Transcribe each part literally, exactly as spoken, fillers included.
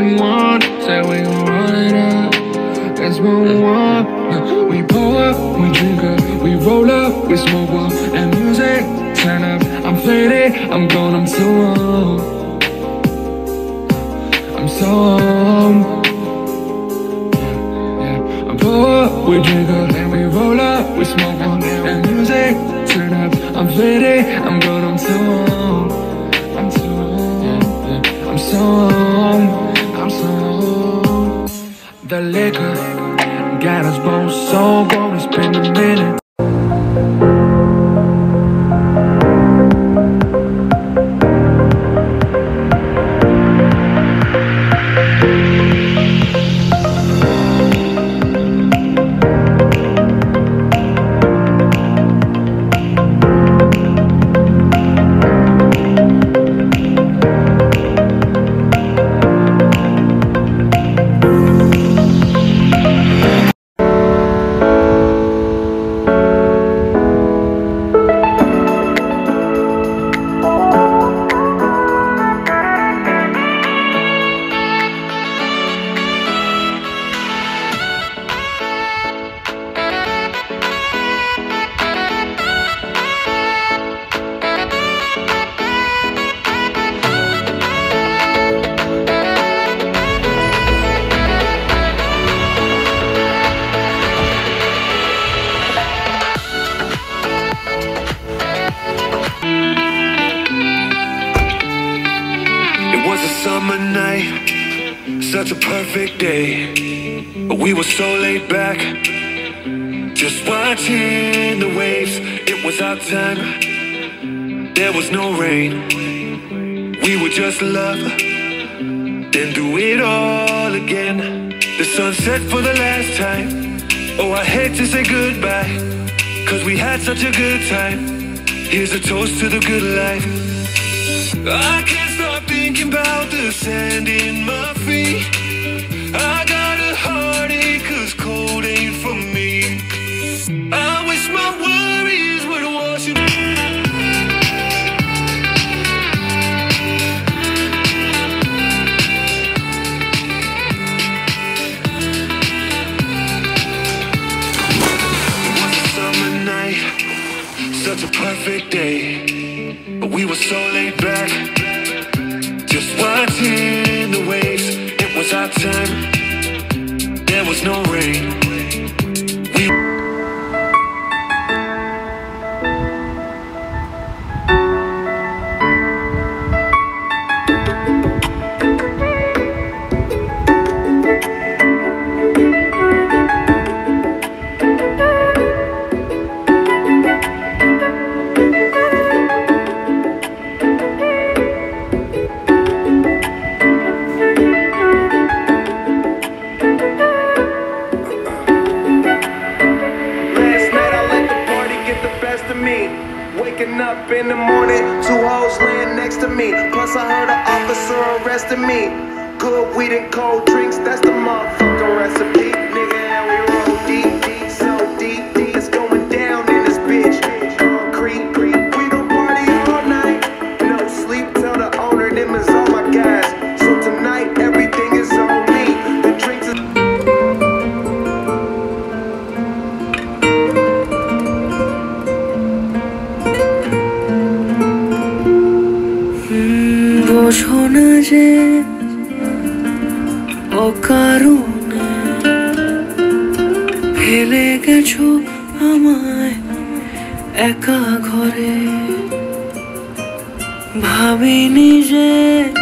move on. Say we gon' run it up. Let's move on. We pull up, we drink up, we roll up, we smoke up, and music turn up. I'm faded, I'm gone, I'm so on. I'm so on. Yeah, I pull up, we drink up, and we roll up, we smoke up, and music turn up. I'm faded, I'm gone, I'm so on. I'm so on. I'm so on. I'm so on. The liquor got us both so gone, it's been a minute. Summer night, such a perfect day. We were so laid back, just watching the waves. It was our time, there was no rain. We would just love, then do it all again. The sun set for the last time. Oh, I hate to say goodbye, cause we had such a good time. Here's a toast to the good life. I can't stop thinking about the sand in my feet. I got a heartache cause cold ain't for me. I wish my worries would wash it. It was a summer night, such a perfect day. We were so laid back, just watching the waves. It was our time, there was no rain. We waking up in the morning, two hoes laying next to me. Plus I heard an officer arresting me. Good weed and cold drinks, that's the motherfucking recipe. Nigga, and we roll deep, deep, so deep, deep. It's going down in this bitch. Concrete, creep, we gon' party all night. No sleep, tell the owner them is all my guys. So tonight everything is on me. The drinks is বোঝো না যে অকারণে ফেলে গেছো আমায় একা ঘরে। ভাবিনি যে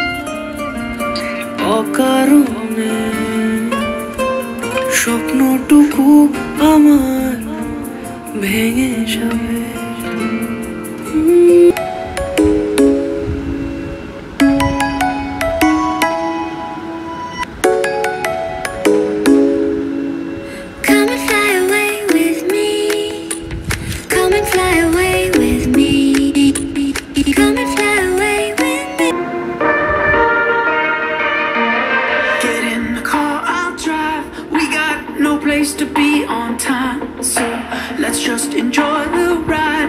অকারণে স্বপ্নটুকু আমার ভেঙে যাবে। To be on time, so let's just enjoy the ride.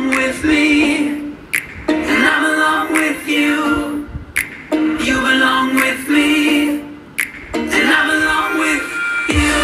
along with me, and I'm along with you. You belong with me, and I'm along with you.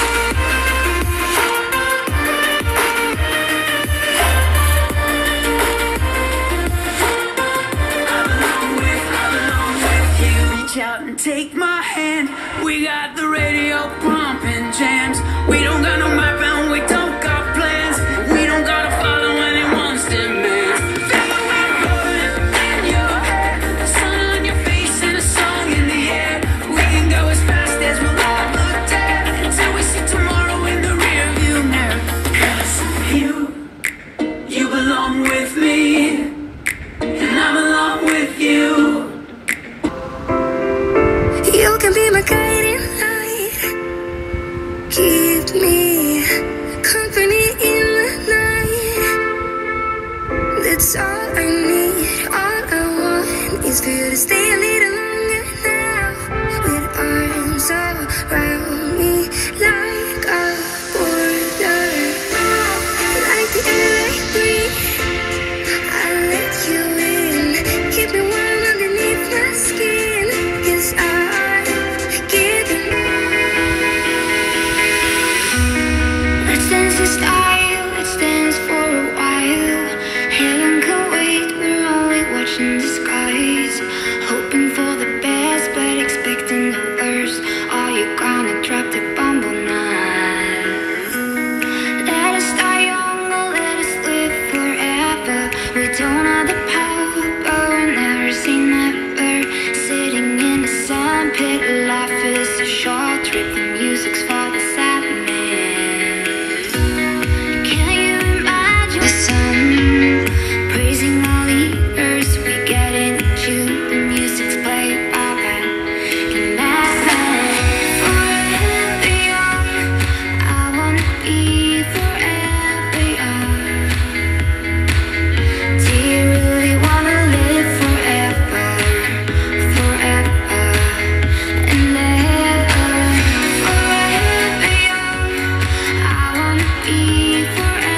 I'm along with, I'm along with you. Reach out and take my hand. We got the radio pumping jams. We don't got no map and we don't got plans. We don't gotta follow anyone's demands. Feel the wind blowing in your hair, the sun on your face and a song in the air. We can go as fast as we'll ever dare, until we see tomorrow in the rear view mirror. 'Cause you, you belong with me, and I'm along with you. You can be my guiding light, keep me company in the night. That's all I need, all I want is for you to stay a little longer now, with arms around me like a border, like the air I breathe. I'll let you in, keep me warm underneath my skin, 'cause I've given. Let's dance in style, let's dance for a while. Heaven can wait, we're only watching the skies, hoping for the best but expecting the worst. Are you gonna drop the bomb or not? Let us die young or let us live forever. We don't have the power, but we'll never say never. Sitting in the sandpit, life is a short trip. The music's for the sadness. Can you imagine the sun praising all the earth? We get into the music's played by band. And that's forever young. I wanna be forever young. Do you really wanna live forever, forever and ever? Forever young. I wanna be forever.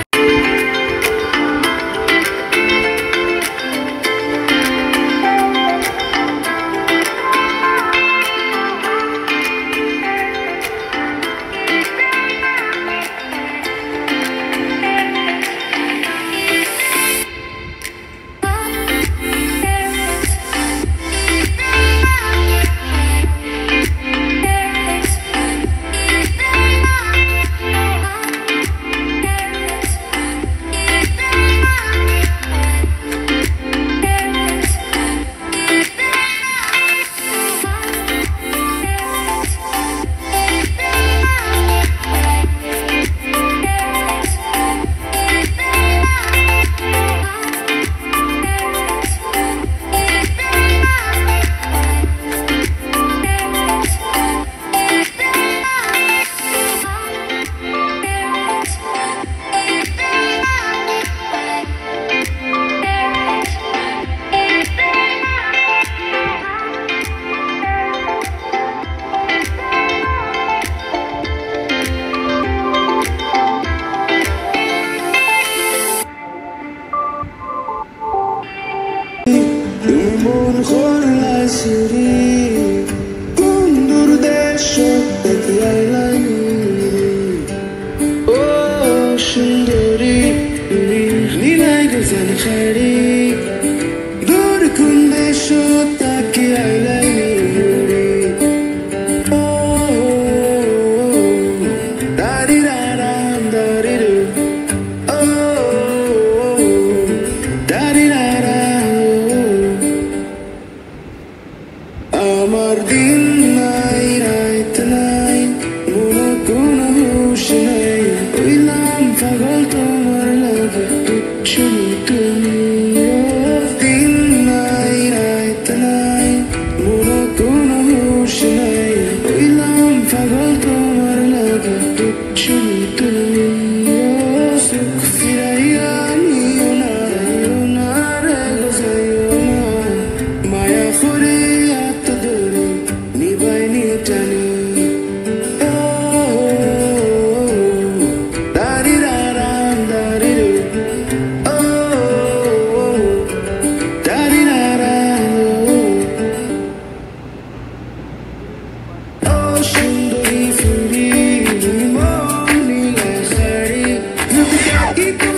আমার দিন নাই রাত নাই মনে কোনো হুঁশ নাই হইলাম পাগল তোমার লাগে কিচ্ছু তুমি Y tú